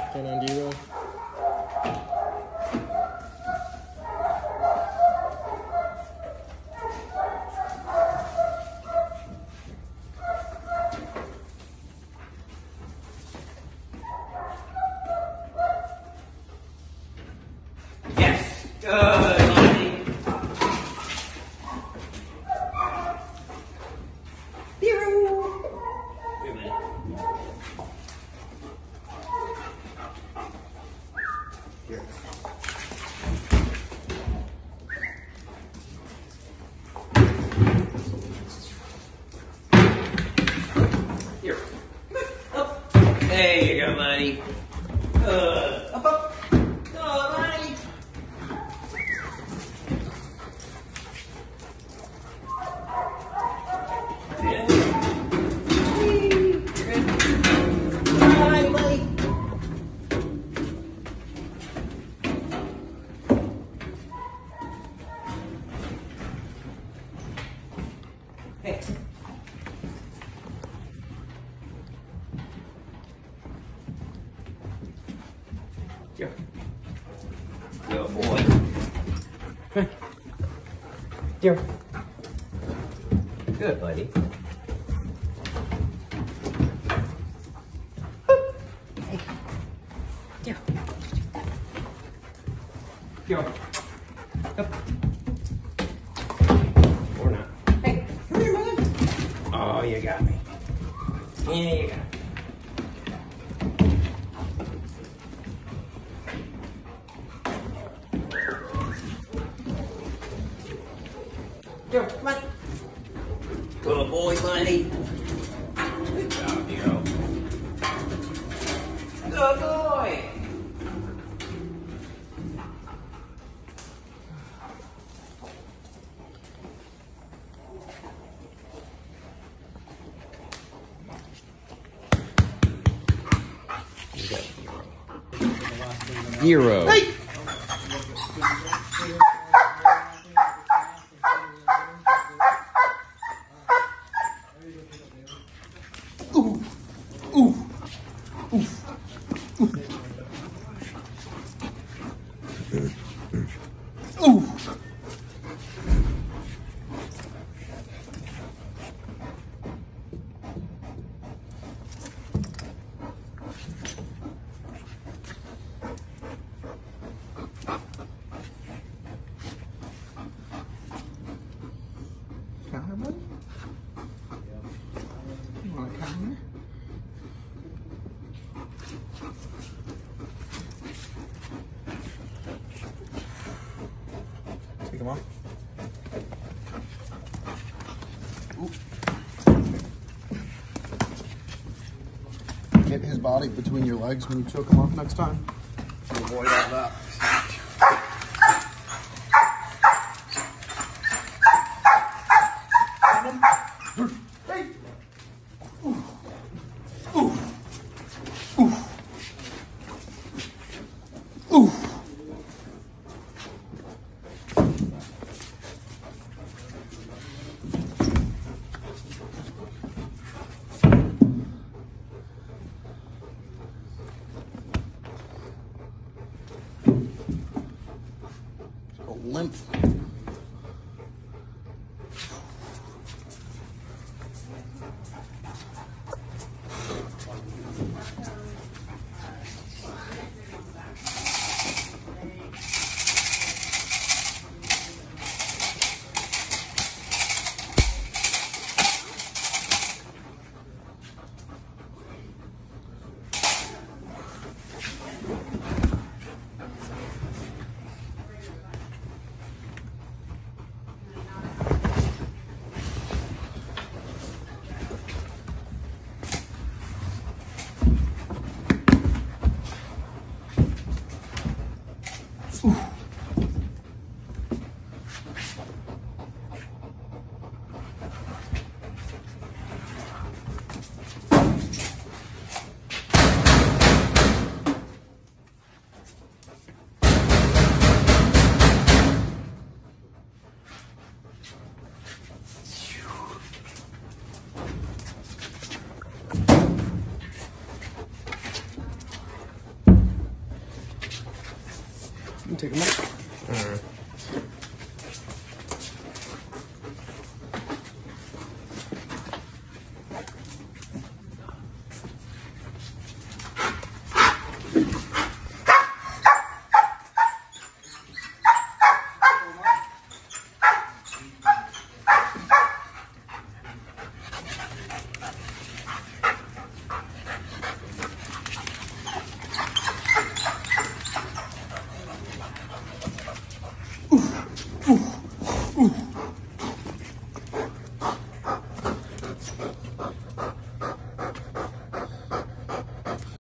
Turn on Dero. Yes! Good, buddy. Dero! Wait a minute. Here. Here. Up. There you go, buddy. Up, up. Go, buddy. Yeah. Whee. Good. Bye, buddy. Hey. Here. Good boy. Here. Good, buddy. Hey. Here. Here. Up. Or not. Hey, come here, man. Oh, you got me. Yeah, you got me. Here, come on. Good boy, buddy. Good job, Dero. Good boy. Dero. Hey! Ooh. Ooh. Ooh. Ooh. Ooh. Counter, buddy? You want to counter? Take him off. Ooh. Get his body between your legs when you choke him off next time. To avoid all that. Hey! Ooh. Ooh. Ooh. Ooh. take them off.